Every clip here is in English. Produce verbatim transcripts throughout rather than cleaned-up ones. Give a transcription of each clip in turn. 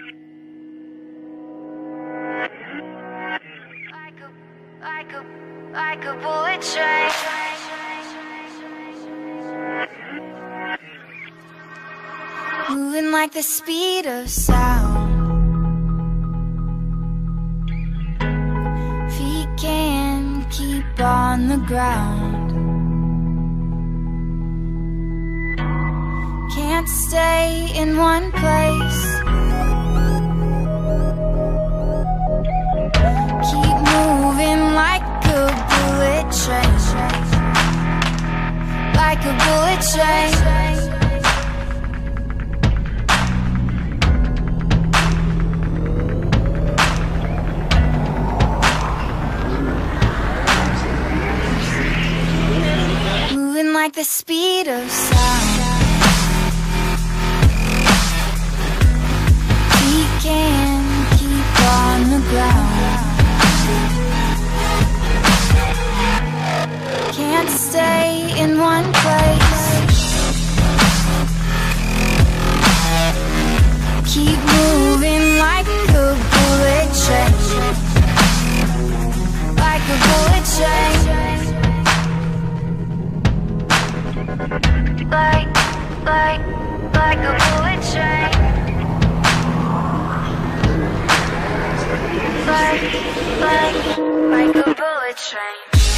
Like a, like a, like a bullet train. Moving like the speed of sound. Feet can't keep on the ground. Can't stay in one place. Keep moving like a bullet train. Like a bullet train. Moving like the speed of sound. We can't keep on the ground. Can't stay in one place. Keep moving like a bullet train. Like a bullet train. Like, like, like a bullet train. Like, like, like a bullet train.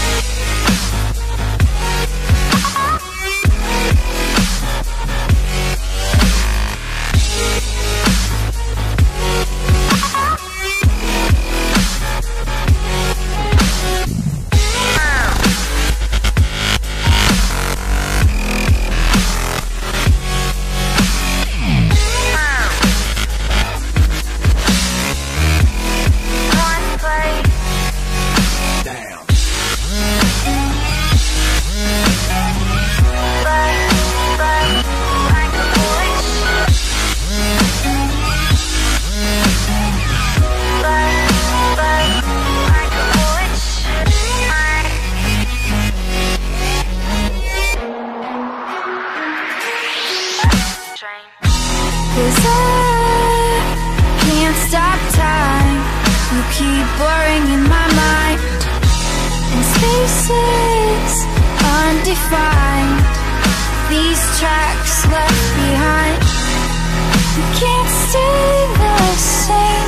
Cause I can't stop time. You keep blurring in my mind. And spaces undefined. These tracks left behind. You can't stay the same.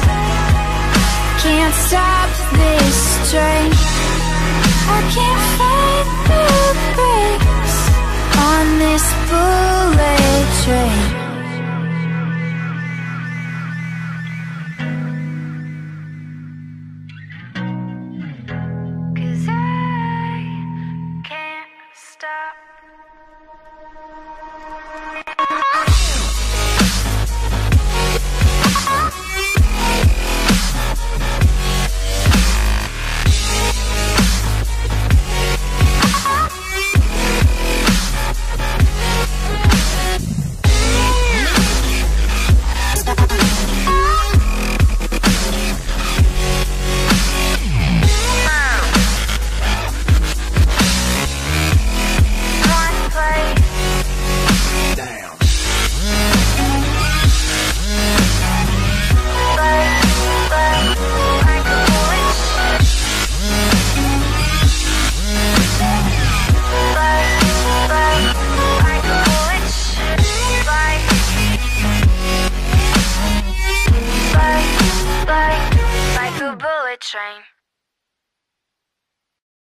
Can't stop this train. I can't find the brakes on this bullet train. Train.